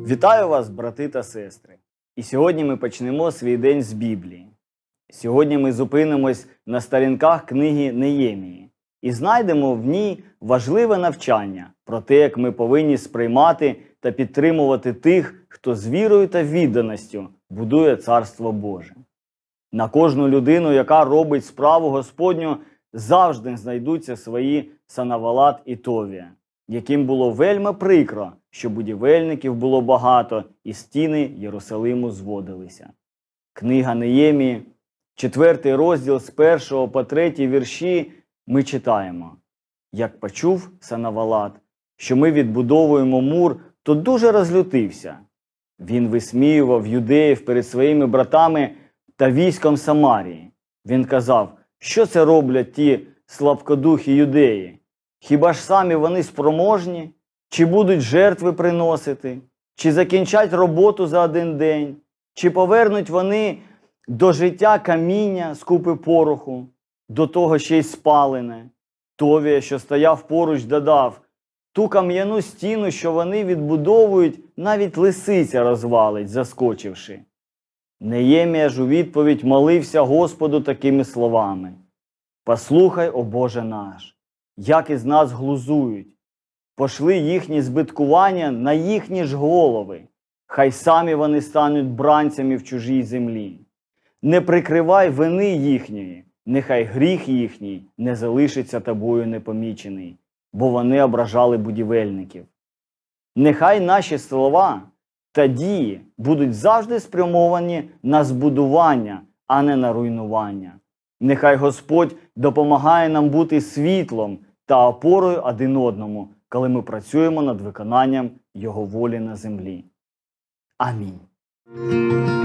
Вітаю вас, брати та сестри! І сьогодні ми почнемо свій день з Біблії. Сьогодні ми зупинимось на сторінках книги Неємії і знайдемо в ній важливе навчання про те, як ми повинні сприймати та підтримувати тих, хто з вірою та відданістю будує Царство Боже. На кожну людину, яка робить справу Господню, завжди знайдуться свої Санавалат і Товія, яким було вельми прикро, що будівельників було багато і стіни Єрусалиму зводилися. Книга Неємії, 4 розділ з 1 по 3 вірші ми читаємо: «Як почув Санавалат, що ми відбудовуємо мур, то дуже розлютився. Він висміював юдеїв перед своїми братами та військом Самарії. Він казав, що це роблять ті слабкодухі юдеї? Хіба ж самі вони спроможні? Чи будуть жертви приносити? Чи закінчать роботу за один день? Чи повернуть вони до життя каміння з купи пороху, до того ще й спалене?» Товія, що стояв поруч, додав: «Ту кам'яну стіну, що вони відбудовують, навіть лисиця розвалить, заскочивши». Неємія ж у відповідь молився Господу такими словами: «Послухай, о Боже наш, як із нас глузують. Пошли їхні збиткування на їхні ж голови. Хай самі вони стануть бранцями в чужій землі. Не прикривай вини їхньої, нехай гріх їхній не залишиться тобою непомічений, бо вони ображали будівельників. Нехай наші слова та дії будуть завжди спрямовані на збудування, а не на руйнування. Нехай Господь допомагає нам бути світлом та опорою один одному, коли ми працюємо над виконанням Його волі на землі. Амінь».